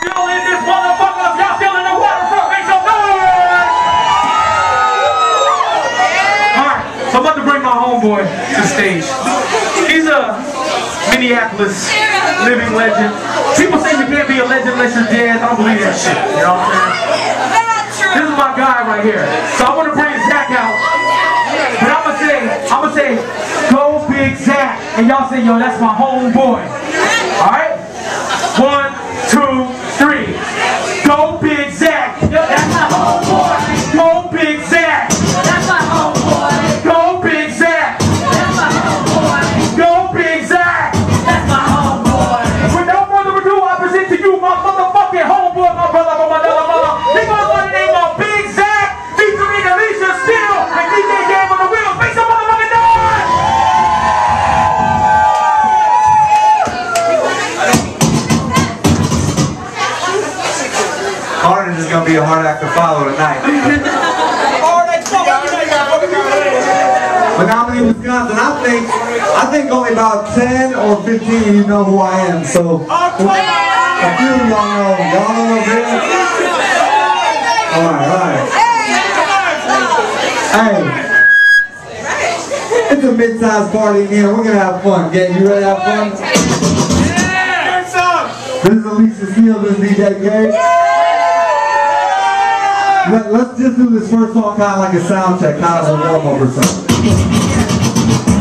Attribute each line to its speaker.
Speaker 1: still in this motherfucker, if y'all still in the waterfront, make some noise! Alright, so I'm about to bring my homeboy to the stage. He's a Minneapolis living legend. People say you can't be a legend unless you're dead. I don't believe that shit. You know what I'm saying? This is my guy right here. So I'm gonna bring Zach out. But I'm gonna say, go Big Zach. And y'all say, yo, that's my homeboy. Alright? 1, 2, 3. Go Big Zach. Yo, that's my homeboy. Go Big Zach. That's my homeboy. Go Big Zach. That's my homeboy. Go Big Zach. That's my homeboy. Without further ado, I present to you my motherfucking homeboy, my brother, my mother. He goes by the name of Big Zach, featuring Alicia Steele and DJ Gabe on the wheels. Make some motherfucking noise!
Speaker 2: Carnage is going to be a hard act to follow tonight. Menomonie, Wisconsin. I think only about 10 or 15 of you know who I am. So a few of y'all know. Y'all know who it is? Alright. Hey. It's a mid-sized party here. We're going to have fun. Gabe, you ready to have fun? This is Alicia Steele. This is DJ Gabe. Let's just do this first song kind of like a sound check, kind of a warm-up or something.